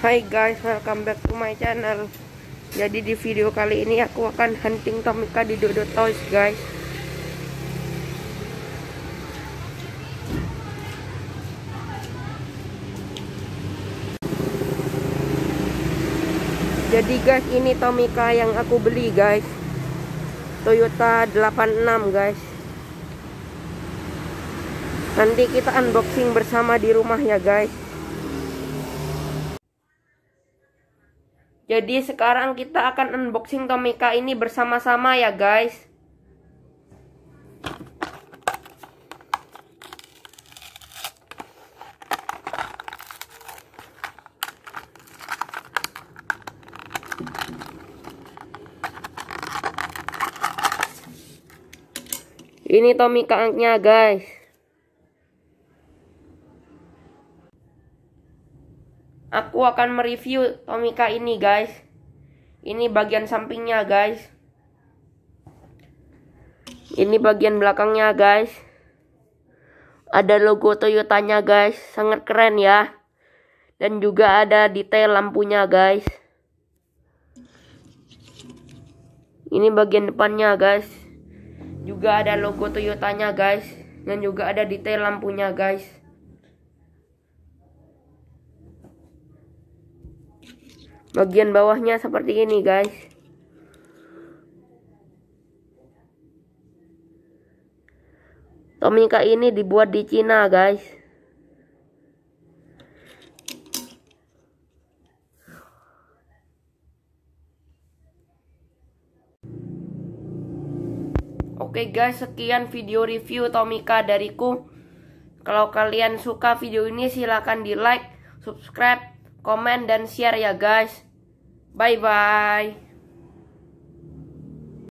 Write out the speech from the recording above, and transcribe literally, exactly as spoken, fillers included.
Hai guys, welcome back to my channel. Jadi di video kali ini aku akan hunting Tomica di Dodo Toys guys. Jadi guys, ini Tomica yang aku beli guys, Toyota delapan enam guys. Nanti kita unboxing bersama di rumah ya guys. Jadi sekarang kita akan unboxing Tomica ini bersama-sama ya guys. Ini Tomica-nya guys. Aku akan mereview Tomica ini guys. Ini bagian sampingnya guys. Ini bagian belakangnya guys. Ada logo Toyotanya guys. Sangat keren ya. Dan juga ada detail lampunya guys. Ini bagian depannya guys. Juga ada logo Toyotanya guys. Dan juga ada detail lampunya guys. Bagian bawahnya seperti ini guys. Tomica ini dibuat di Cina guys. Oke guys, sekian video review Tomica dariku. Kalau kalian suka video ini silahkan di like, subscribe, komen, dan share ya guys. Bye bye.